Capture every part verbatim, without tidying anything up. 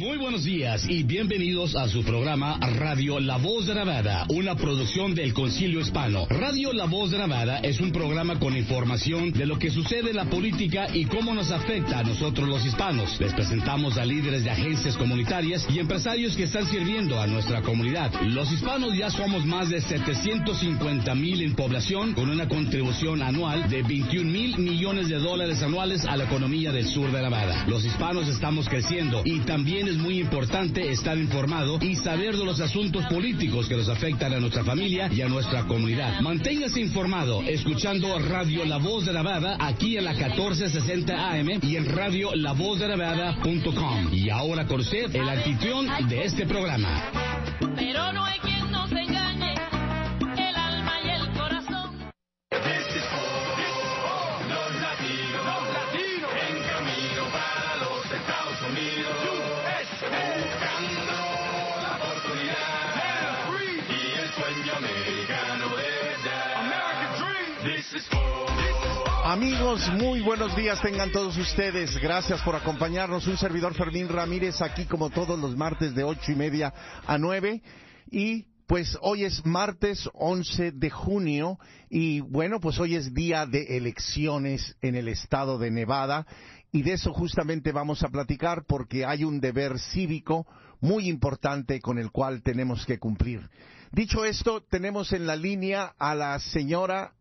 Muy buenos días y bienvenidos a su programa Radio La Voz de Nevada, una producción del Concilio Hispano. Radio La Voz de Nevada es un programa con información de lo que sucede en la política y cómo nos afecta a nosotros los hispanos. Les presentamos a líderes de agencias comunitarias y empresarios que están sirviendo a nuestra comunidad. Los hispanos ya somos más de setecientos cincuenta mil en población, con una contribución anual de veintiún mil millones de dólares anuales a la economía del sur de Nevada. Los hispanos estamos creciendo y también es muy importante estar informado y saber de los asuntos políticos que nos afectan a nuestra familia y a nuestra comunidad. Manténgase informado escuchando Radio La Voz de Nevada aquí en la catorce sesenta A M y en radio la voz de nevada punto com. Y ahora con usted el anfitrión de este programa. Pero no hay quien nos engañe el alma y el corazón. This is for, this is for los latinos, los latinos en camino para los Estados Unidos. Buscando la oportunidad y el sueño americano de verdad. American Dream. This is for, this is for. Amigos, muy buenos días tengan todos ustedes. Gracias por acompañarnos. Un servidor, Fermín Ramírez, aquí como todos los martes de ocho y media a nueve. Y pues hoy es martes once de junio y bueno, pues hoy es día de elecciones en el estado de Nevada. Y de eso justamente vamos a platicar porque hay un deber cívico muy importante con el cual tenemos que cumplir. Dicho esto, tenemos en la línea a la señora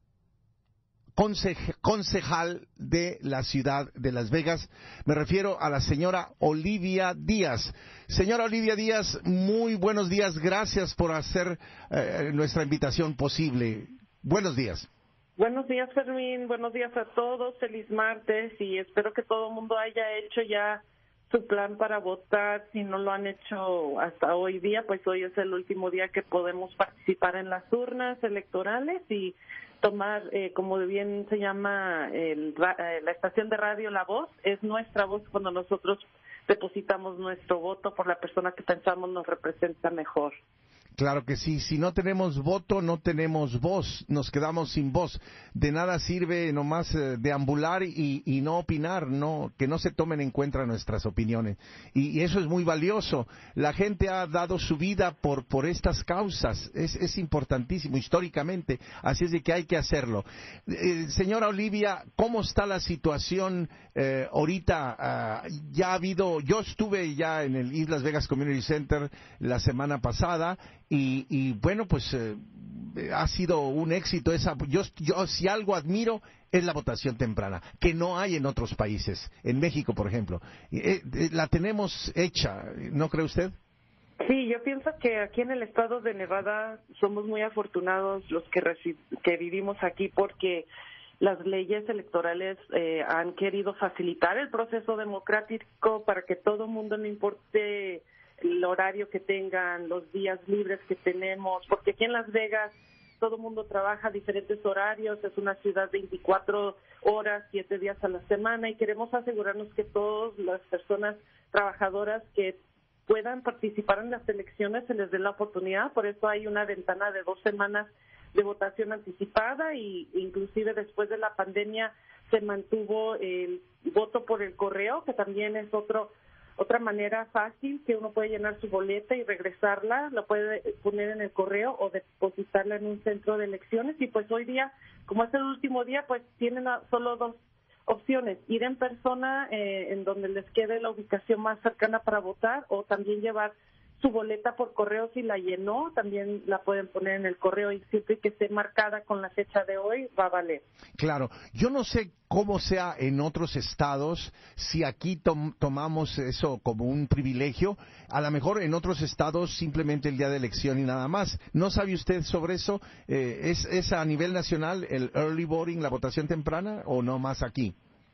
conse- concejal de la ciudad de Las Vegas. Me refiero a la señora Olivia Díaz. Señora Olivia Díaz, muy buenos días. Gracias por hacer eh, nuestra invitación posible. Buenos días. Buenos días, Fermín. Buenos días a todos. Feliz martes y espero que todo el mundo haya hecho ya su plan para votar. Si no lo han hecho hasta hoy día, pues hoy es el último día que podemos participar en las urnas electorales y tomar, eh, como bien se llama el, la estación de radio La Voz, es nuestra voz cuando nosotros depositamos nuestro voto por la persona que pensamos nos representa mejor. Claro que sí, si no tenemos voto, no tenemos voz, nos quedamos sin voz. De nada sirve nomás eh, deambular y, y no opinar, no, que no se tomen en cuenta nuestras opiniones. Y, y eso es muy valioso. La gente ha dado su vida por, por estas causas, es, es importantísimo históricamente, así es de que hay que hacerlo. Eh, señora Olivia, ¿cómo está la situación eh, ahorita? Uh, ya ha habido, yo estuve ya en el East Las Vegas Community Center la semana pasada, Y, y bueno, pues eh, ha sido un éxito. Esa, yo, yo si algo admiro es la votación temprana, que no hay en otros países. En México, por ejemplo. Eh, eh, la tenemos hecha, ¿no cree usted? Sí, yo pienso que aquí en el estado de Nevada somos muy afortunados los que, reci- que vivimos aquí porque las leyes electorales eh, han querido facilitar el proceso democrático para que todo el mundo, no importe el horario que tengan, los días libres que tenemos, porque aquí en Las Vegas todo el mundo trabaja a diferentes horarios, es una ciudad veinticuatro horas, siete días a la semana y queremos asegurarnos que todas las personas trabajadoras que puedan participar en las elecciones se les dé la oportunidad, por eso hay una ventana de dos semanas de votación anticipada y inclusive después de la pandemia se mantuvo el voto por el correo, que también es otro Otra manera fácil que uno puede llenar su boleta y regresarla, la puede poner en el correo o depositarla en un centro de elecciones y pues hoy día, como es el último día, pues tienen solo dos opciones, ir en persona eh, en donde les quede la ubicación más cercana para votar o también llevar su boleta por correo si la llenó, también la pueden poner en el correo y siempre que esté marcada con la fecha de hoy va a valer. Claro, yo no sé cómo sea en otros estados, si aquí tom- tomamos eso como un privilegio, a lo mejor en otros estados simplemente el día de elección y nada más. ¿No sabe usted sobre eso? Eh, ¿es, ¿Es a nivel nacional el early voting, la votación temprana o no más aquí?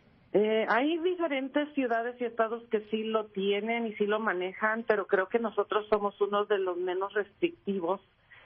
Eh, hay diferentes ciudades y estados que sí lo tienen y sí lo manejan, pero creo que nosotros somos uno de los menos restrictivos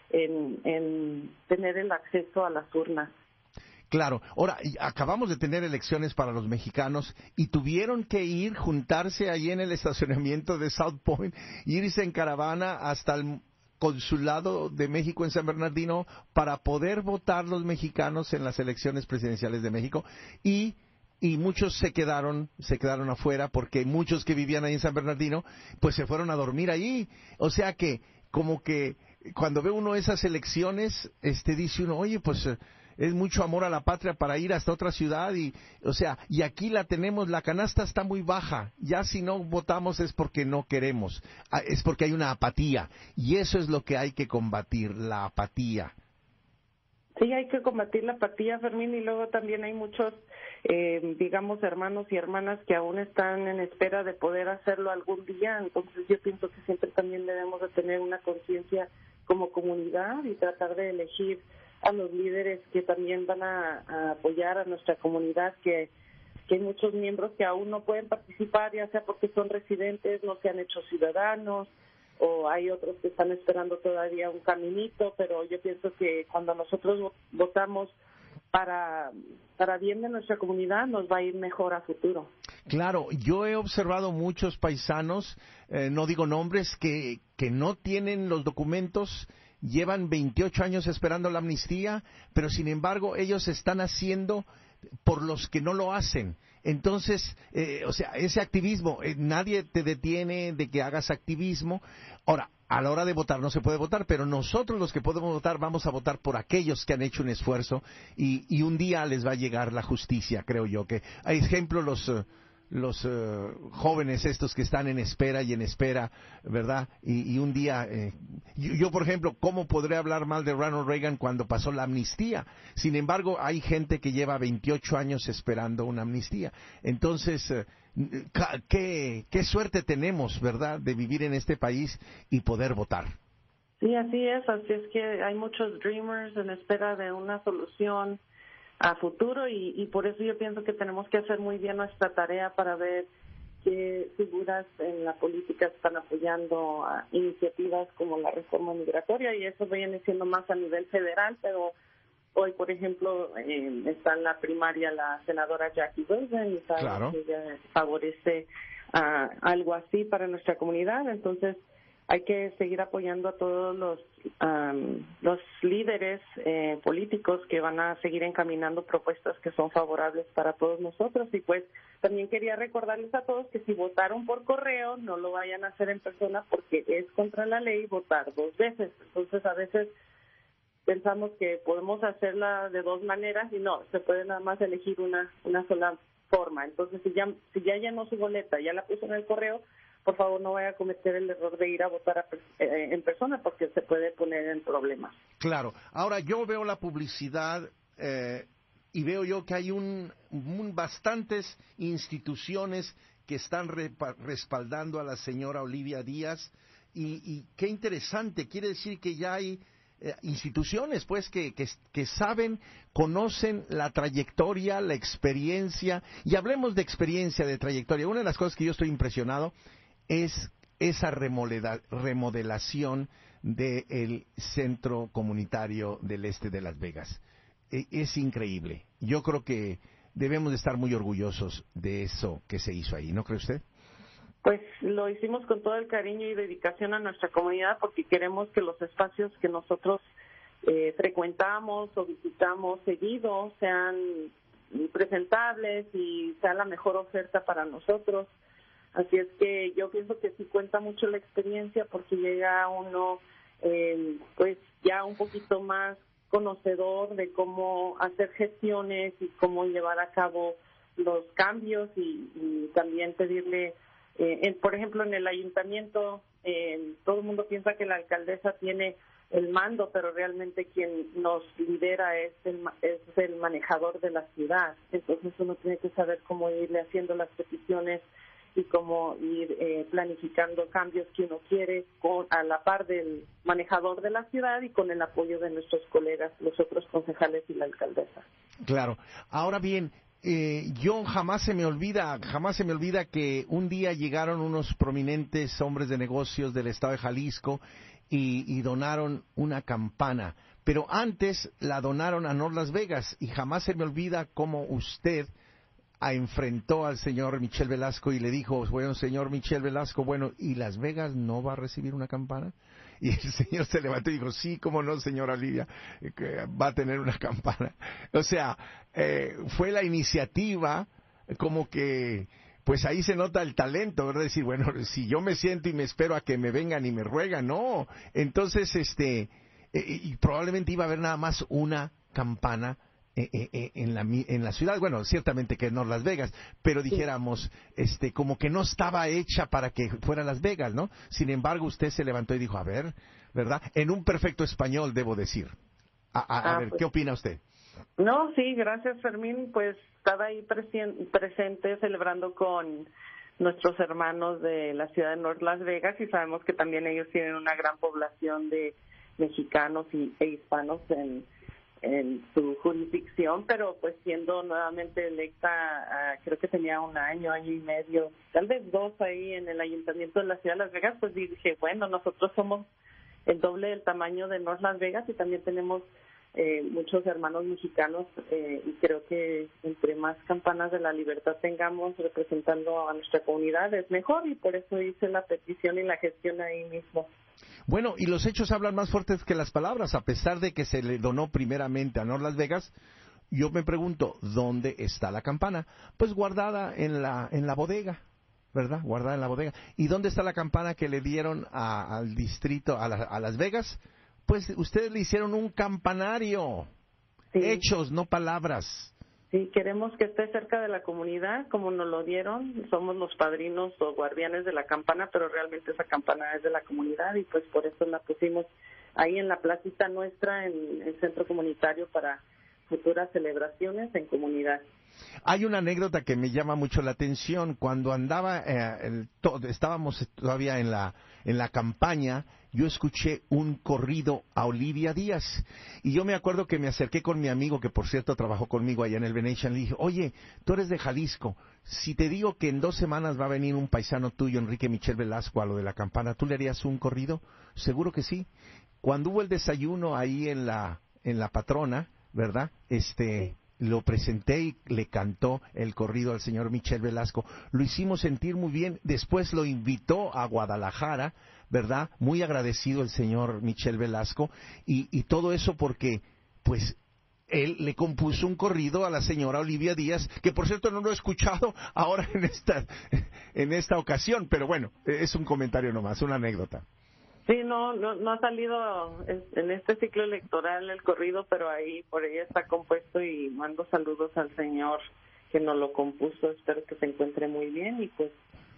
en, en tener el acceso a las urnas. Claro. Ahora, acabamos de tener elecciones para los mexicanos y tuvieron que ir, juntarse ahí en el estacionamiento de South Point, irse en caravana hasta el Consulado de México en San Bernardino para poder votar los mexicanos en las elecciones presidenciales de México y y muchos se quedaron, se quedaron afuera porque muchos que vivían ahí en San Bernardino, pues se fueron a dormir ahí. O sea que, como que cuando ve uno esas elecciones, este, dice uno, oye, pues eh, es mucho amor a la patria para ir hasta otra ciudad y, o sea, y aquí la tenemos, la canasta está muy baja. Ya si no votamos es porque no queremos, ah, es porque hay una apatía y eso es lo que hay que combatir, la apatía. Sí, hay que combatir la apatía, Fermín, y luego también hay muchos, eh, digamos, hermanos y hermanas que aún están en espera de poder hacerlo algún día. Entonces yo pienso que siempre también debemos de tener una conciencia como comunidad y tratar de elegir a los líderes que también van a, a apoyar a nuestra comunidad, que, que hay muchos miembros que aún no pueden participar, ya sea porque son residentes, no se han hecho ciudadanos, o hay otros que están esperando todavía un caminito, pero yo pienso que cuando nosotros votamos para, para bien de nuestra comunidad, nos va a ir mejor a futuro. Claro, yo he observado muchos paisanos, eh, no digo nombres, que, que no tienen los documentos, llevan veintiocho años esperando la amnistía, pero sin embargo ellos están haciendo por los que no lo hacen. Entonces, eh, o sea, ese activismo, eh, nadie te detiene de que hagas activismo. Ahora, a la hora de votar no se puede votar, pero nosotros los que podemos votar vamos a votar por aquellos que han hecho un esfuerzo y, y un día les va a llegar la justicia, creo yo. Que hay ejemplo los... Uh, los uh, jóvenes estos que están en espera y en espera, ¿verdad? Y, y un día, eh, yo, yo, por ejemplo, ¿cómo podré hablar mal de Ronald Reagan cuando pasó la amnistía? Sin embargo, hay gente que lleva veintiocho años esperando una amnistía. Entonces, eh, ¿qué, qué suerte tenemos, ¿verdad?, de vivir en este país y poder votar. Sí, así es, así es que hay muchos dreamers en espera de una solución a futuro y, y por eso yo pienso que tenemos que hacer muy bien nuestra tarea para ver qué figuras en la política están apoyando a iniciativas como la reforma migratoria, y eso viene siendo más a nivel federal, pero hoy, por ejemplo, eh, está en la primaria la senadora Jackie Wilson y sabe claro. que ella favorece uh, algo así para nuestra comunidad. Entonces hay que seguir apoyando a todos los um, los líderes eh, políticos que van a seguir encaminando propuestas que son favorables para todos nosotros. Y pues también quería recordarles a todos que si votaron por correo, no lo vayan a hacer en persona porque es contra la ley votar dos veces. Entonces a veces pensamos que podemos hacerla de dos maneras y no, se puede nada más elegir una una sola forma. Entonces si ya si ya llenó su boleta, ya la puso en el correo, por favor no vaya a cometer el error de ir a votar a, eh, en persona porque se puede poner en problemas. Claro. Ahora yo veo la publicidad eh, y veo yo que hay un, un bastantes instituciones que están repa, respaldando a la señora Olivia Díaz y, y qué interesante, quiere decir que ya hay eh, instituciones pues que, que, que saben, conocen la trayectoria, la experiencia, y hablemos de experiencia, de trayectoria. Una de las cosas que yo estoy impresionado es esa remodela, remodelación del centro comunitario del este de Las Vegas. E, es increíble. Yo creo que debemos de estar muy orgullosos de eso que se hizo ahí, ¿no cree usted? Pues lo hicimos con todo el cariño y dedicación a nuestra comunidad porque queremos que los espacios que nosotros eh, frecuentamos o visitamos seguido sean presentables y sea la mejor oferta para nosotros. Así es que yo pienso que sí cuenta mucho la experiencia porque llega uno eh, pues ya un poquito más conocedor de cómo hacer gestiones y cómo llevar a cabo los cambios y, y también pedirle, eh, en, por ejemplo, en el ayuntamiento eh, todo el mundo piensa que la alcaldesa tiene el mando, pero realmente quien nos lidera es el, es el manejador de la ciudad. Entonces uno tiene que saber cómo irle haciendo las peticiones y cómo ir eh, planificando cambios que uno quiere con, a la par del manejador de la ciudad y con el apoyo de nuestros colegas, los otros concejales y la alcaldesa. Claro. Ahora bien, eh, yo jamás se me olvida, jamás se me olvida que un día llegaron unos prominentes hombres de negocios del estado de Jalisco y, y donaron una campana, pero antes la donaron a North Las Vegas y jamás se me olvida cómo usted a enfrentó al señor Michel Velasco y le dijo, bueno, señor Michel Velasco, bueno, ¿y Las Vegas no va a recibir una campana? Y el señor se levantó y dijo, sí, cómo no, señora Olivia, que va a tener una campana. O sea, eh, fue la iniciativa como que pues ahí se nota el talento, ¿verdad? Decir, bueno, si yo me siento y me espero a que me vengan y me ruegan, no. Entonces, este, eh, y probablemente iba a haber nada más una campana eh, eh, en la en la ciudad, bueno, ciertamente que no Las Vegas, pero dijéramos, este, como que no estaba hecha para que fuera Las Vegas, ¿no? Sin embargo, usted se levantó y dijo, a ver, ¿verdad? En un perfecto español, debo decir. A, a, a Ah, ver, pues, ¿qué opina usted? No, sí, gracias, Fermín. Pues estaba ahí presien- presente celebrando con nuestros hermanos de la ciudad de North Las Vegas y sabemos que también ellos tienen una gran población de mexicanos y, e hispanos en, en su jurisdicción, pero pues siendo nuevamente electa, uh, creo que tenía un año, año y medio, tal vez dos ahí en el ayuntamiento de la ciudad de Las Vegas, pues dije, bueno, nosotros somos el doble del tamaño de North Las Vegas y también tenemos Eh, muchos hermanos mexicanos eh, y creo que entre más campanas de la libertad tengamos representando a nuestra comunidad es mejor y por eso hice la petición y la gestión ahí mismo. Bueno, y los hechos hablan más fuertes que las palabras, a pesar de que se le donó primeramente a North Las Vegas. Yo me pregunto, ¿dónde está la campana? Pues guardada en la en la bodega, ¿verdad? Guardada en la bodega. ¿Y dónde está la campana que le dieron a, al distrito, a, la, a Las Vegas? Pues ustedes le hicieron un campanario. Sí. Hechos, no palabras. Sí, queremos que esté cerca de la comunidad, como nos lo dieron. Somos los padrinos o guardianes de la campana, pero realmente esa campana es de la comunidad y pues por eso la pusimos ahí en la placita nuestra, en el centro comunitario para futuras celebraciones en comunidad. Hay una anécdota que me llama mucho la atención. Cuando andaba, eh, el, to, estábamos todavía en la en la campaña, yo escuché un corrido a Olivia Díaz. Y yo me acuerdo que me acerqué con mi amigo, que por cierto trabajó conmigo allá en el Venetian, le dije, oye, tú eres de Jalisco, si te digo que en dos semanas va a venir un paisano tuyo, Enrique Michel Velasco, a lo de la campana, ¿tú le harías un corrido? Seguro que sí. Cuando hubo el desayuno ahí en la, en la Patrona, ¿verdad? Este... lo presenté y le cantó el corrido al señor Michel Velasco. Lo hicimos sentir muy bien. Después lo invitó a Guadalajara, ¿verdad? Muy agradecido el señor Michel Velasco. Y, y todo eso porque, pues, él le compuso un corrido a la señora Olivia Díaz, que por cierto no lo he escuchado ahora en esta, en esta ocasión. Pero bueno, es un comentario nomás, una anécdota. Sí, no, no, no ha salido en este ciclo electoral el corrido, pero ahí por ahí está compuesto y mando saludos al señor que nos lo compuso. Espero que se encuentre muy bien y pues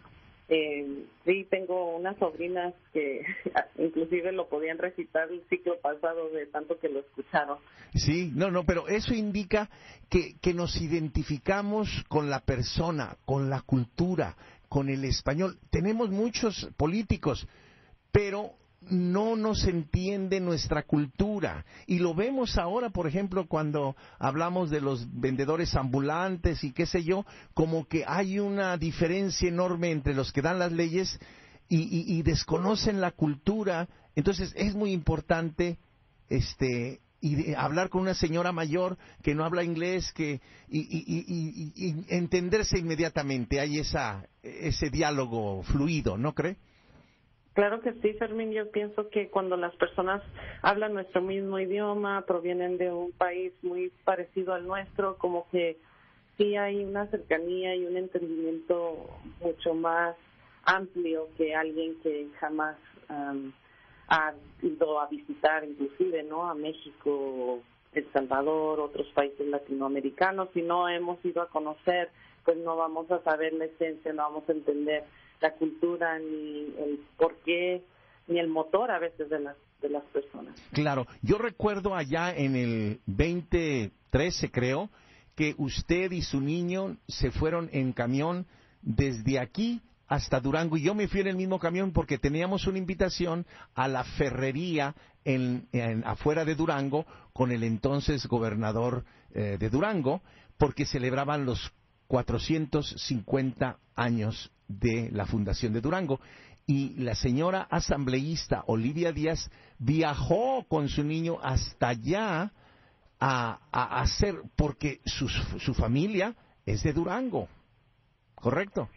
eh, sí, tengo unas sobrinas que inclusive lo podían recitar el ciclo pasado de tanto que lo escucharon. Sí, no, no, pero eso indica que, que nos identificamos con la persona, con la cultura, con el español. Tenemos muchos políticos, pero no nos entiende nuestra cultura. Y lo vemos ahora, por ejemplo, cuando hablamos de los vendedores ambulantes y qué sé yo, como que hay una diferencia enorme entre los que dan las leyes y, y, y desconocen la cultura. Entonces es muy importante este y de hablar con una señora mayor que no habla inglés, que y, y, y, y, y entenderse inmediatamente. Hay esa ese diálogo fluido, ¿no cree? Claro que sí, Fermín. Yo pienso que cuando las personas hablan nuestro mismo idioma, provienen de un país muy parecido al nuestro, como que sí hay una cercanía y un entendimiento mucho más amplio que alguien que jamás um, ha ido a visitar, inclusive, ¿no? A México, El Salvador, otros países latinoamericanos. Si no hemos ido a conocer, pues no vamos a saber la esencia, no vamos a entender la cultura, ni el porqué, ni el motor a veces de las de las personas. Claro, yo recuerdo allá en el veinte trece, creo, que usted y su niño se fueron en camión desde aquí hasta Durango, y yo me fui en el mismo camión porque teníamos una invitación a la ferrería en, en afuera de Durango con el entonces gobernador eh, de Durango, porque celebraban los cuatrocientos cincuenta años de la fundación de Durango, y la señora asambleísta Olivia Díaz viajó con su niño hasta allá a, a hacer, porque su, su familia es de Durango, ¿correcto? Sí,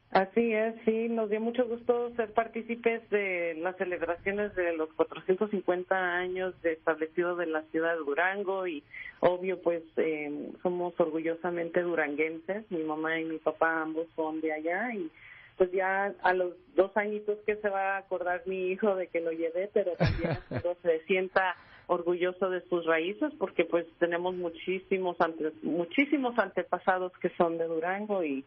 Así es, sí, nos dio mucho gusto ser partícipes de las celebraciones de los cuatrocientos cincuenta años de establecido de la ciudad de Durango y obvio pues eh, somos orgullosamente duranguenses, mi mamá y mi papá ambos son de allá y pues ya a los dos añitos que se va a acordar mi hijo de que lo llevé, pero también espero se sienta orgulloso de sus raíces porque pues tenemos muchísimos ante, muchísimos antepasados que son de Durango y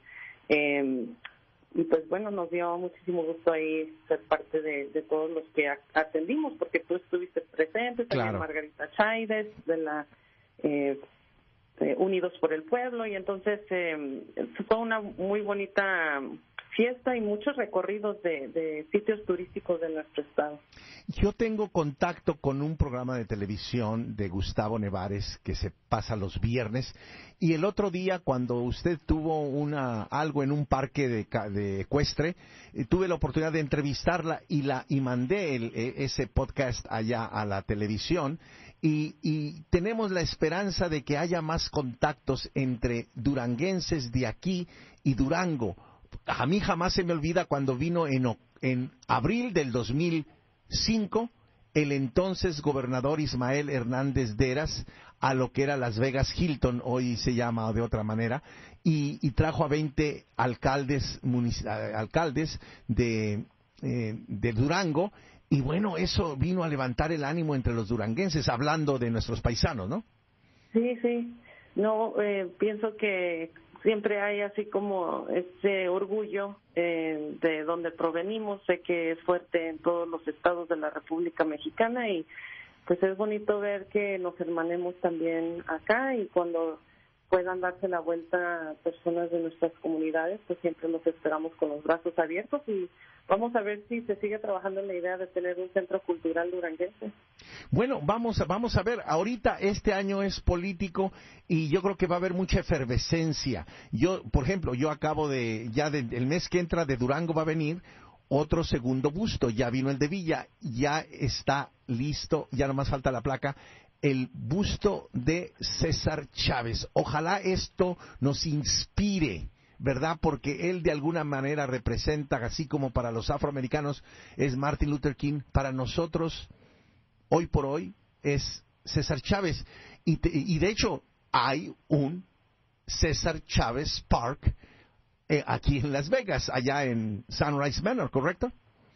eh, y pues bueno, nos dio muchísimo gusto ahí ser parte de, de todos los que atendimos, porque tú estuviste presente, también Claro. Margarita Chaides, de la eh, eh, Unidos por el Pueblo, y entonces eh, fue una muy bonita fiesta y muchos recorridos de, de sitios turísticos de nuestro estado. Yo tengo contacto con un programa de televisión de Gustavo Nevares que se pasa los viernes y el otro día cuando usted tuvo una algo en un parque de, de ecuestre eh, tuve la oportunidad de entrevistarla y la y mandé el, ese podcast allá a la televisión y, y tenemos la esperanza de que haya más contactos entre duranguenses de aquí y Durango. A mí jamás se me olvida cuando vino en, en abril del dos mil cinco el entonces gobernador Ismael Hernández Deras a lo que era Las Vegas Hilton, hoy se llama de otra manera, y, y trajo a veinte alcaldes, munic- alcaldes de, eh, de Durango, y bueno, eso vino a levantar el ánimo entre los duranguenses, hablando de nuestros paisanos, ¿no? Sí, sí, no, eh, pienso que siempre hay así como ese orgullo eh, de donde provenimos, sé que es fuerte en todos los estados de la República Mexicana y pues es bonito ver que nos hermanemos también acá y cuando puedan darse la vuelta a personas de nuestras comunidades, pues siempre los esperamos con los brazos abiertos y vamos a ver si se sigue trabajando en la idea de tener un centro cultural duranguense. Bueno, vamos a, vamos a ver, ahorita este año es político y yo creo que va a haber mucha efervescencia. Yo, por ejemplo, yo acabo de, ya de, el mes que entra de Durango va a venir otro segundo busto, ya vino el de Villa, ya está listo, ya nomás falta la placa, el busto de César Chávez. Ojalá esto nos inspire, ¿verdad? Porque él de alguna manera representa, así como para los afroamericanos es Martin Luther King, para nosotros hoy por hoy es César Chávez. Y, te, y de hecho hay un César Chávez Park eh, aquí en Las Vegas, allá en Sunrise Manor, ¿correcto?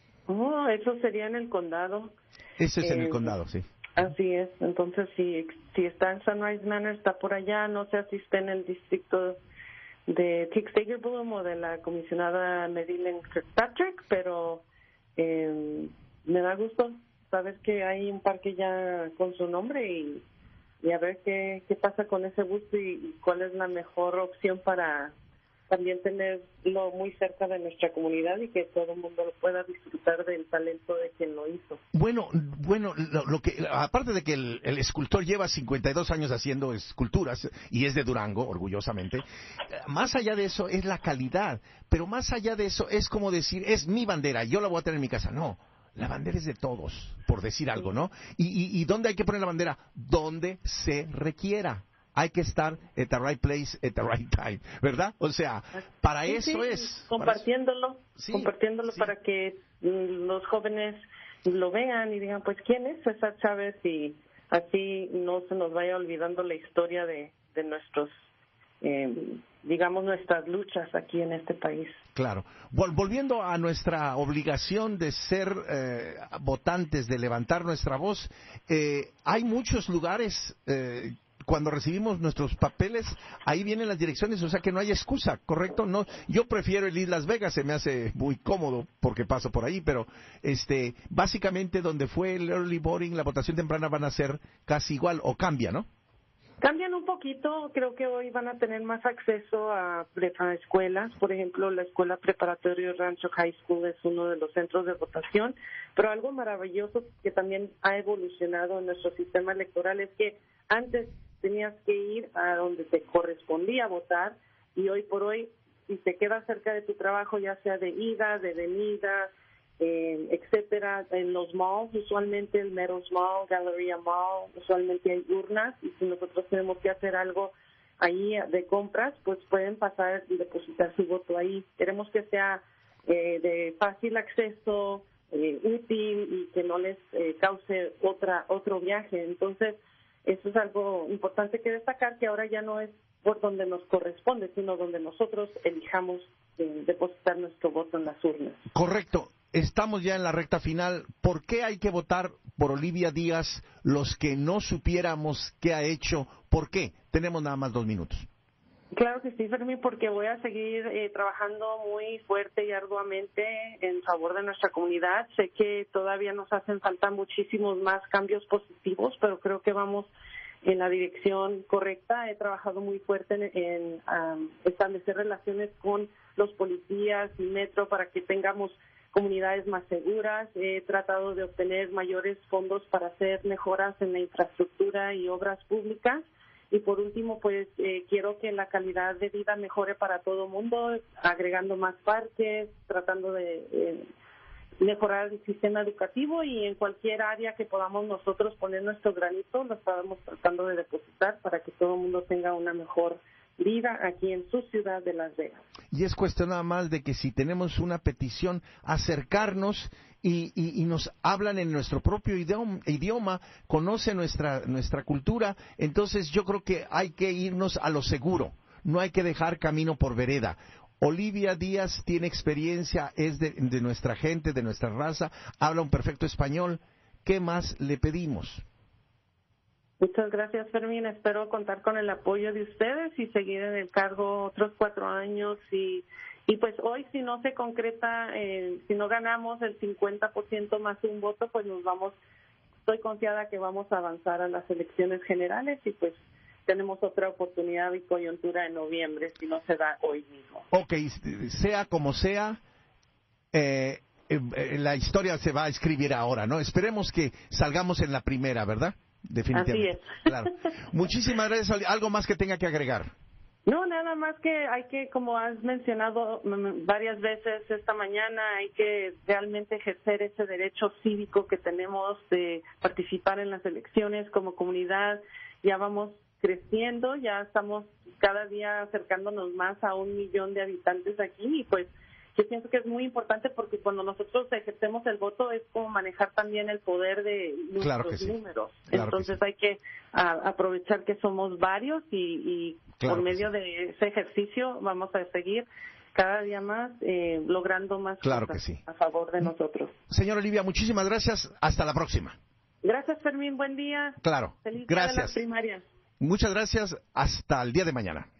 Oh, eso sería en el condado. Eso es en el Eh, condado, sí. Así es, entonces si, si está en Sunrise Manor, está por allá, no sé si está en el distrito de Tick-Steigerblum o de la comisionada Madeleine Kirkpatrick, pero eh, me da gusto saber que hay un parque ya con su nombre y, y a ver qué, qué pasa con ese busto y, y cuál es la mejor opción para también tenerlo muy cerca de nuestra comunidad y que todo el mundo pueda disfrutar del talento de quien lo hizo. Bueno, bueno, lo, lo que aparte de que el, el escultor lleva cincuenta y dos años haciendo esculturas y es de Durango, orgullosamente, más allá de eso es la calidad, pero más allá de eso es como decir, es mi bandera, yo la voy a tener en mi casa, no. La bandera es de todos, por decir algo, ¿no? ¿Y, y, y dónde hay que poner la bandera? Donde se requiera. Hay que estar at the right place, at the right time, ¿verdad? O sea, para sí, eso sí, es. compartiéndolo, para eso. Sí, compartiéndolo sí. para que mm, los jóvenes lo vean y digan, pues, ¿quién es César Chávez? Y así no se nos vaya olvidando la historia de, de nuestros, eh, digamos, nuestras luchas aquí en este país. Claro. Vol- volviendo a nuestra obligación de ser eh, votantes, de levantar nuestra voz, eh, hay muchos lugares, eh, cuando recibimos nuestros papeles, ahí vienen las direcciones, o sea que no hay excusa, ¿correcto? No, yo prefiero el ir Las Vegas, se me hace muy cómodo porque paso por ahí, pero este, básicamente donde fue el early voting, la votación temprana van a ser casi igual o cambia, ¿no? Cambian un poquito, creo que hoy van a tener más acceso a, pre- a escuelas, por ejemplo, la Escuela Preparatoria Rancho High School es uno de los centros de votación, pero algo maravilloso que también ha evolucionado en nuestro sistema electoral es que antes tenías que ir a donde te correspondía votar y hoy por hoy, si te quedas cerca de tu trabajo, ya sea de ida, de venida, eh, etcétera, en los malls, usualmente el Meadows Mall, Galleria Mall, usualmente hay urnas y si nosotros tenemos que hacer algo ahí de compras, pues pueden pasar y depositar su voto ahí. Queremos que sea eh, de fácil acceso, eh, útil y que no les eh, cause otra otro viaje. Entonces, eso es algo importante que destacar, que ahora ya no es por donde nos corresponde, sino donde nosotros elijamos eh, depositar nuestro voto en las urnas. Correcto. Estamos ya en la recta final. ¿Por qué hay que votar por Olivia Díaz los que no supiéramos qué ha hecho? ¿Por qué? Tenemos nada más dos minutos. Claro que sí, Fermín, porque voy a seguir eh, trabajando muy fuerte y arduamente en favor de nuestra comunidad. Sé que todavía nos hacen falta muchísimos más cambios positivos, pero creo que vamos en la dirección correcta. He trabajado muy fuerte en, en um, establecer relaciones con los policías y Metro para que tengamos comunidades más seguras. He tratado de obtener mayores fondos para hacer mejoras en la infraestructura y obras públicas. Y por último, pues eh, quiero que la calidad de vida mejore para todo el mundo, agregando más parques, tratando de eh, mejorar el sistema educativo, y en cualquier área que podamos nosotros poner nuestro granito, lo estamos tratando de depositar para que todo el mundo tenga una mejor vida aquí en su ciudad de Las Vegas. Y es cuestión nada más de que si tenemos una petición, acercarnos y, y, y nos hablan en nuestro propio idioma, idioma, conocen nuestra, nuestra cultura. Entonces yo creo que hay que irnos a lo seguro, no hay que dejar camino por vereda. Olivia Díaz tiene experiencia, es de, de nuestra gente, de nuestra raza, habla un perfecto español. ¿Qué más le pedimos? Muchas gracias, Fermín. Espero contar con el apoyo de ustedes y seguir en el cargo otros cuatro años. Y, y pues hoy, si no se concreta, eh, si no ganamos el cincuenta por ciento más un voto, pues nos vamos, estoy confiada que vamos a avanzar a las elecciones generales y pues tenemos otra oportunidad y coyuntura en noviembre, si no se da hoy mismo. Ok, sea como sea, eh, eh, la historia se va a escribir ahora, ¿no? Esperemos que salgamos en la primera, ¿verdad? Definitivamente. Así es. Claro. Muchísimas gracias. ¿Algo más que tenga que agregar? No, nada más que hay que, como has mencionado varias veces esta mañana, hay que realmente ejercer ese derecho cívico que tenemos de participar en las elecciones como comunidad. Ya vamos creciendo, ya estamos cada día acercándonos más a un millón de habitantes aquí, y pues yo pienso que es muy importante porque cuando nosotros ejercemos el voto es como manejar también el poder de nuestros claro que sí. números. Claro Entonces que sí. hay que a, aprovechar que somos varios y, y claro por medio sí. de ese ejercicio vamos a seguir cada día más eh, logrando más claro cosas que sí. a favor de nosotros. Señora Olivia, muchísimas gracias. Hasta la próxima. Gracias, Fermín. Buen día. Claro. Feliz día Gracias. de las primarias. Muchas gracias. Hasta el día de mañana.